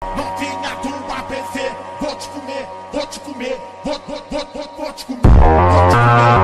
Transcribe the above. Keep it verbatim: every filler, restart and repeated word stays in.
novinha do A B C, vou te comer, vou te comer, vou, vou, vou, vou, vou te comer, vou te comer.